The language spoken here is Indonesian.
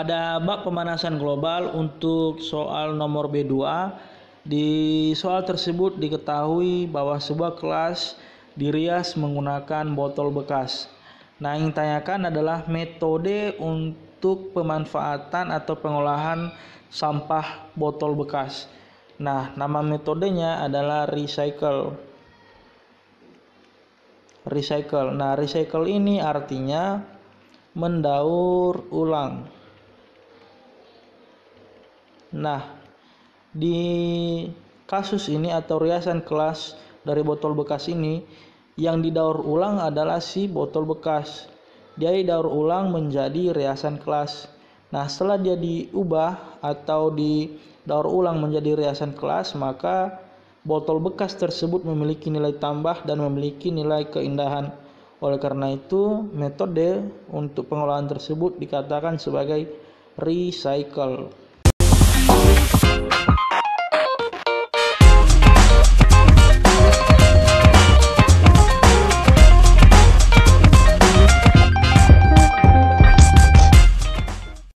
Pada bab pemanasan global untuk soal nomor B2, di soal tersebut diketahui bahwa sebuah kelas dirias menggunakan botol bekas. Nah, yang ditanyakan adalah metode untuk pemanfaatan atau pengolahan sampah botol bekas. Nah, nama metodenya adalah recycle. Nah, recycle ini artinya mendaur ulang. Nah, di kasus ini atau riasan kelas dari botol bekas ini, yang didaur ulang adalah si botol bekas. Dia didaur ulang menjadi riasan kelas. Nah, setelah dia diubah atau didaur ulang menjadi riasan kelas, maka botol bekas tersebut memiliki nilai tambah dan memiliki nilai keindahan. Oleh karena itu, metode untuk pengolahan tersebut dikatakan sebagai recycle.